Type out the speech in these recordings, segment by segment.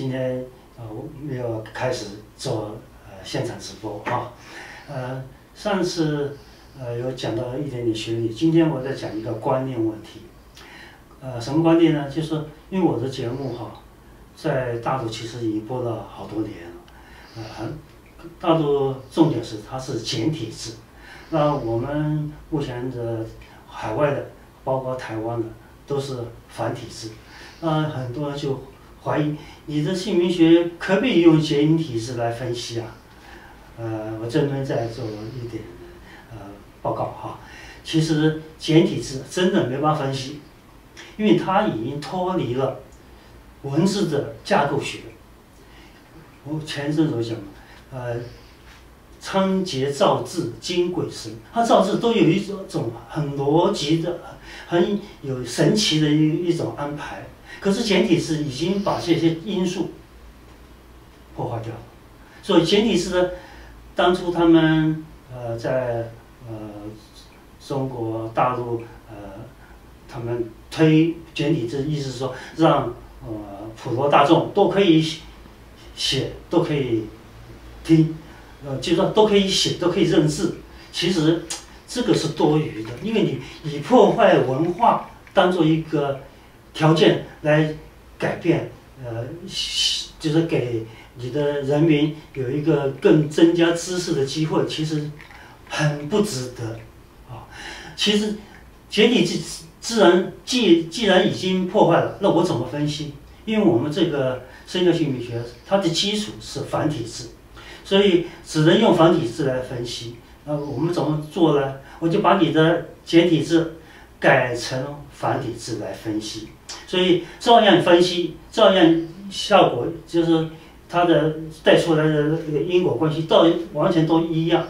今天又开始做现场直播啊，上次有讲到一点点学历，今天我再讲一个观念问题。什么观念呢？就是说因为我的节目哈，在大陆其实已经播了好多年了，大陆重点是它是简体字，那我们目前的海外的，包括台湾的，都是繁体字，很多人就怀疑你的姓名学可不可以用简体字来分析啊？我这边再做一点报告哈，其实简体字真的没办法分析，因为它已经脱离了文字的架构学。我前阵子讲，仓颉造字精鬼神，它造字都有一种很逻辑的、很有神奇的一种安排。可是简体字已经把这些因素破坏掉了，所以简体字呢，当初他们在中国大陆他们推简体字，意思是说让普罗大众都可以写，都可以听，就是说都可以写，都可以认字。其实这个是多余的，因为你以破坏文化当做一个条件来改变，就是给你的人民有一个更增加知识的机会，其实很不值得啊。其实简体字既然已经破坏了，那我怎么分析？因为我们这个生教姓名学它的基础是繁体字，所以只能用繁体字来分析。我们怎么做呢？我就把你的简体字改成繁体字来分析，所以照样分析，照样效果就是它的带出来的这个因果关系完全都一样，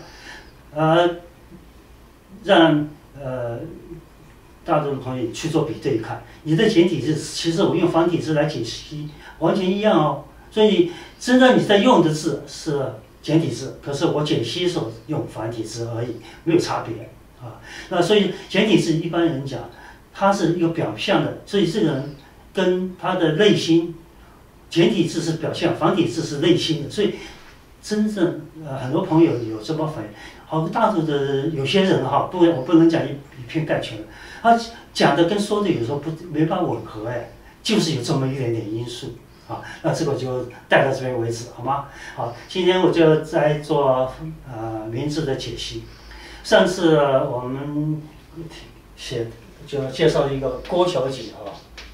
让大众的朋友去做比对看，你的简体字其实我用繁体字来解析完全一样哦，所以真的你在用的字是简体字，可是我解析时候用繁体字而已，没有差别啊。那所以简体字一般人讲，它是一个表象的，所以这个人跟他的内心，简体字是表象，繁体字是内心的，所以真正很多朋友有这么反应。好，大陆的有些人哈，我不能讲以偏概全，他讲的跟说的有时候没办法吻合，就是有这么一点点因素啊。那这个就带到这边为止，好吗？好，今天我就在做名字的解析。上次我们就介绍一个郭小姐啊，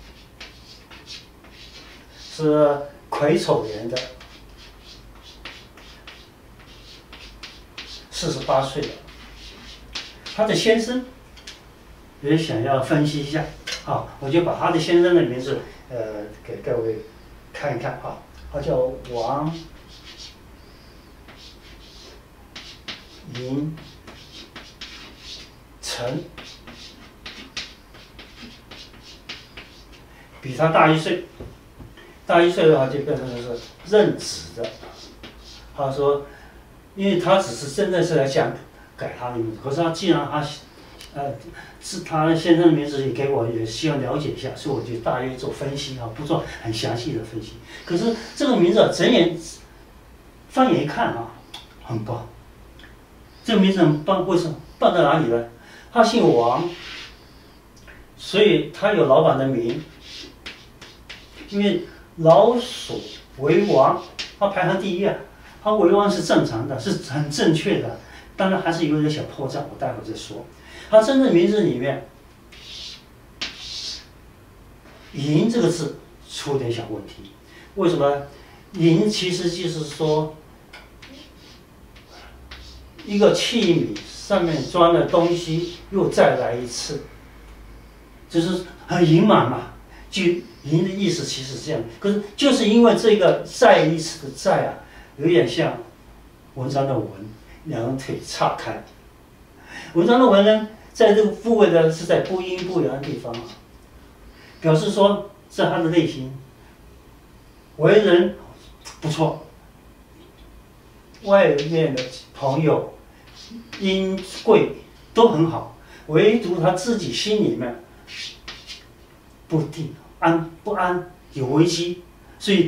是癸丑年的，48岁了。他的先生也想要分析一下啊，我就把他的先生的名字给各位看一看啊，他叫王银成，比他大1岁，大1岁的话就变成是任子的。他说，因为他只是真的是来想改他的名字，可是他既然是他先生的名字也给我，也希望了解一下，所以我就大约做分析啊，不做很详细的分析。可是这个名字放眼一看啊，很棒。这个名字很棒，为什么棒在哪里呢？他姓王，所以他有老板的名。因为老鼠为王，他排行第1啊，他为王是正常的，是很正确的。当然还是有点小破绽，我待会儿再说。他真正名字里面“寅”这个字出点小问题，为什么？寅其实就是说一个器皿上面装的东西又再来一次，就是很盈满嘛。就寅的意思其实是这样，可是就是因为这个再一次的再啊，有点像文章的文，两个腿岔开。文章的文呢，在这个部位呢是在不阴不阳的地方啊，表示说在他的内心，为人不错，外面的朋友阴贵都很好，唯独他自己心里面不定。不安，有危机，所以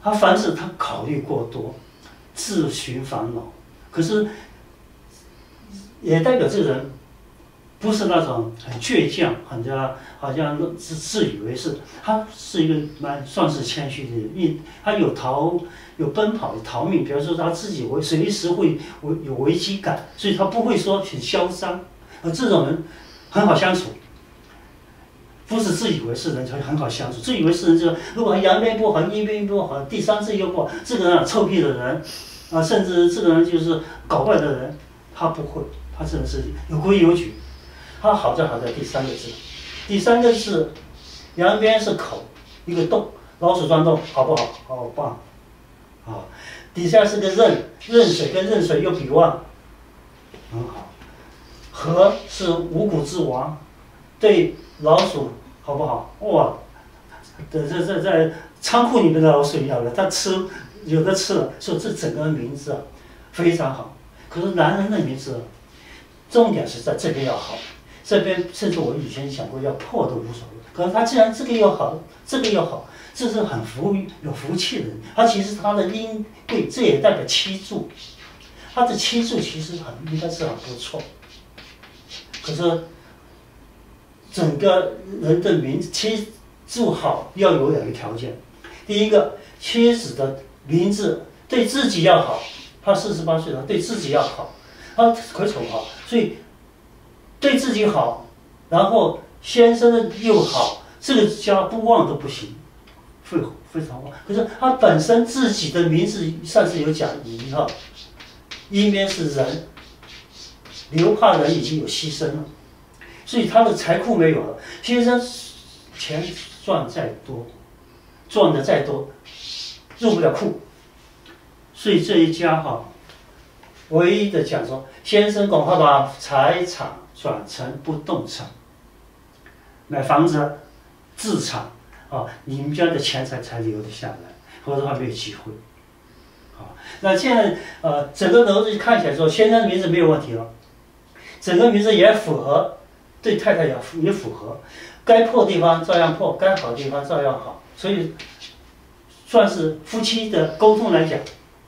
他凡事他考虑过多，自寻烦恼。可是也代表这个人不是那种很倔强，好像自以为是。他是一个算是谦虚的人，他有奔跑有逃命，比如说他自己随时会有危机感，所以他不会说很嚣张。这种人很好相处。不是自以为是人才很好相处，自以为是人就是如果阳边不好，阴边不好，第三次又不好，这个人臭屁的人，甚至这个人就是搞怪的人，他不会，他真的是有规有矩。他好在第三个字，第三个字，阳边是口，一个洞，老鼠钻洞，好不好？好棒，啊，底下是个壬，壬水跟壬水又比旺，很好。禾是五谷之王，对。老鼠好不好？哇，在仓库里面的老鼠一样的，它有的吃了，所以这整个名字非常好。可是男人的名字，重点是在这边要好，这边甚至我以前讲过要破都无所谓。可是他既然这个又好，这个又好，这是很有福气的人。他其实他的阴贵，这也代表七柱，他的七柱其实应该是很不错。可是。整个人的妻柱好要有2个条件，第一个，妻子的名字对自己要好，他48岁了，对自己要好，他可丑好，所以对自己好，然后先生又好，这个家不旺都不行，会非常旺。可是他本身自己的名字上是有讲乙哈，一面是人，刘怕人已经有牺牲了。所以他的财库没有了，先生钱赚再多，赚的再多，入不了库。所以这一家唯一的讲说，先生赶快把财产转成不动产，买房子、自产你们家的钱才留得下来，否则的话没有机会。那现在整个楼子看起来说，先生的名字没有问题了，整个名字也符合。对太太也符合，该破地方照样破，该好的地方照样好，所以算是夫妻的沟通来讲，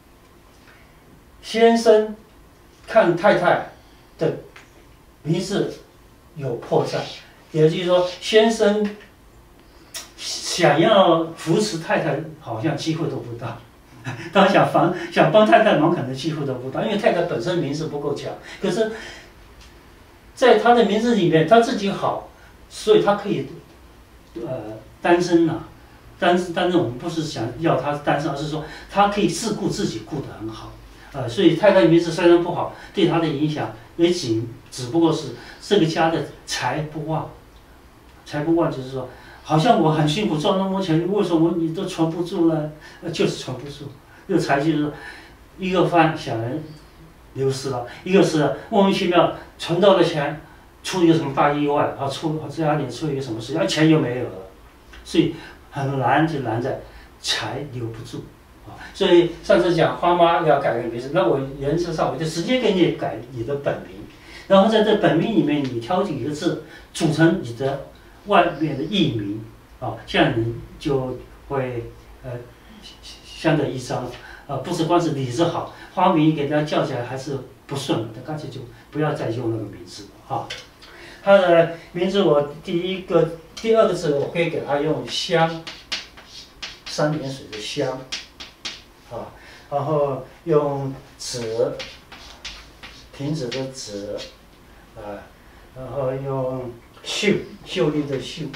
先生看太太的名字有破绽，也就是说，先生想要扶持太太，好像机会都不大。他想帮太太忙，可能机会都不大，因为太太本身名字不够强，可是。在他的名字里面，他自己好，所以他可以，单身但是我们不是想要他单身，而是说他可以自顾自己顾得很好，所以太太的名字虽然不好，对他的影响也只不过是这个家的财不旺，财不旺就是说，好像我很辛苦赚那么多钱，为什么你都存不住呢？就是存不住，这个财就是一个小人。流失了，一个是莫名其妙存到的钱出一个什么大意外，家里出一个什么事，钱又没有了，所以很难就难在财留不住所以上次讲花妈要改个名字，那我原则上我就直接给你改你的本名，然后在这本名里面你挑几个字组成你的外面的艺名这样你就会相得益彰不是光是理字好，花名给他叫起来还是不顺的，干脆就不要再用那个名字了他的名字我第二个字我可以给他用香，3点水的香然后用止，停止的止然后用秀丽的秀，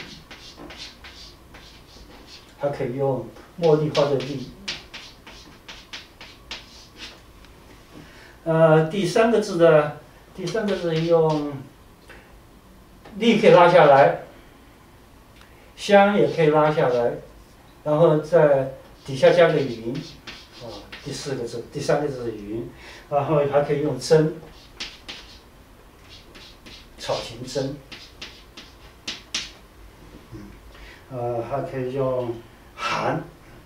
还可以用茉莉花的莉。第三个字用力可以拉下来，香也可以拉下来，然后在底下加个云第三个字是云，然后还可以用针，草型针，还可以用寒，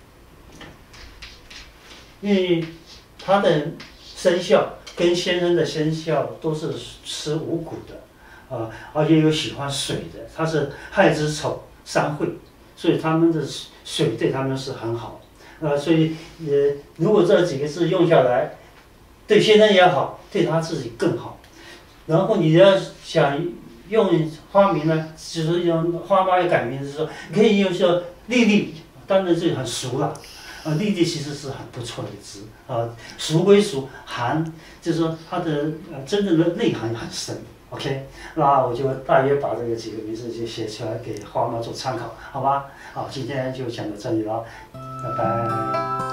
因为它的生肖跟先生的生肖都是吃五谷的而且有喜欢水的，它是亥子丑三会，所以他们的水对他们是很好。 所以如果这几个字用下来，对先生也好，对他自己更好。然后你要想用花名呢，就是用花妈要改名的时候，可以用说丽丽，当然这个很俗了。丽丽其实是很不错的字俗归俗，含就是说它的真正的内涵很深。OK， 那我就大约把这个几个名字就写出来给花妈做参考，好吧？好，今天就讲到这里了，拜拜。